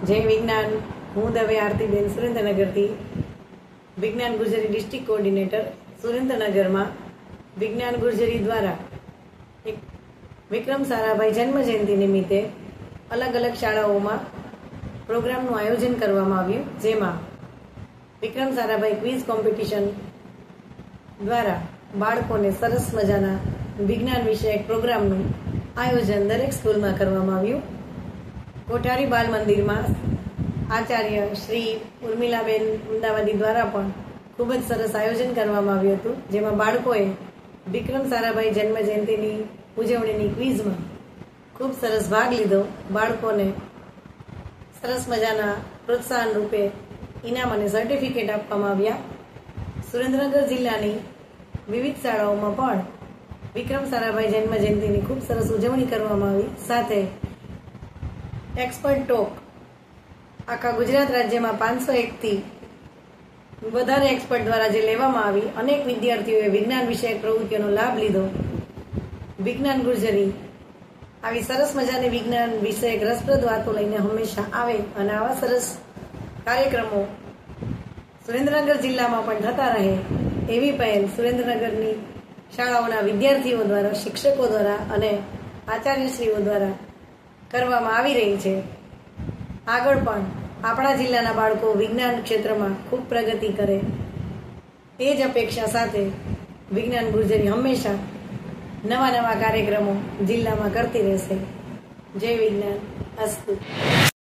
જય વિજ્ઞાન. હું દવે આરતીબેન સુરેન્દ્રનગરથી વિજ્ઞાન ગુર્જરી ડિસ્ટ્રિક્ટ કોઓર્ડિનેટર સુરેન્દ્રનગરમાં વિજ્ઞાન ગુર્જરી દ્વારા એક વિક્રમ સારાભાઈ જન્મજયંતિ નિમિત્તે અલગ અલગ શાળાઓમાં પ્રોગ્રામનું આયોજન કરવામાં આવ્યું, જેમાં વિક્રમ સારાભાઈ ક્વિઝ કોમ્પિટિશન દ્વારા બાળકોને સરસ મજાના વિજ્ઞાન વિષયક પ્રોગ્રામનું આયોજન દરેક સ્કૂલમાં કરવામાં આવ્યું. કોઠારી બાલ મંદિરમાં આચાર્ય શ્રી ઉર્મિલાબેન અમદાવાદી દ્વારા પણ ખૂબ જ સરસ આયોજન કરવામાં આવ્યું હતું, જેમાં બાળકોએ વિક્રમ સારાભાઈ જન્મજયંતિની ઉજવણીની ક્વિઝમાં ખૂબ સરસ ભાગ લીધો. બાળકોને સરસ મજાના પ્રોત્સાહન રૂપે ઇનામ અને સર્ટિફિકેટ આપવામાં આવ્યા. સુરેન્દ્રનગર જિલ્લાની વિવિધ શાળાઓમાં પણ વિક્રમ સારાભાઈ જન્મજયંતિની ખૂબ સરસ ઉજવણી કરવામાં આવી. સાથે એક્સપર્ટ ટોક આખા ગુજરાત રાજ્યમાં 501થી વધારે એક્સપર્ટ દ્વારા જે લેવામાં આવી, અનેક વિદ્યાર્થીઓએ વિજ્ઞાન વિષયક પ્રવૃત્તિઓનો લાભ લીધો. વિજ્ઞાન ગુર્જરી આવી સરસ મજાની વિજ્ઞાન વિષયક રસપ્રદ વાતો લઈને હંમેશા આવે અને આવા સરસ કાર્યક્રમો સુરેન્દ્રનગર જિલ્લામાં પણ થતા રહે એવી પહેલ સુરેન્દ્રનગરની શાળાઓના વિદ્યાર્થીઓ દ્વારા, શિક્ષકો દ્વારા અને આચાર્યશ્રીઓ દ્વારા કરવામાં આવી રહી છે. આગળ પણ આપણા જિલ્લાના બાળકો વિજ્ઞાન ક્ષેત્રમાં ખૂબ પ્રગતિ કરે એ જ અપેક્ષા સાથે વિજ્ઞાન ગુર્જરી હંમેશા નવા નવા કાર્યક્રમો જિલ્લામાં કરતી રહેશે. જય વિજ્ઞાન. અસ્તુ.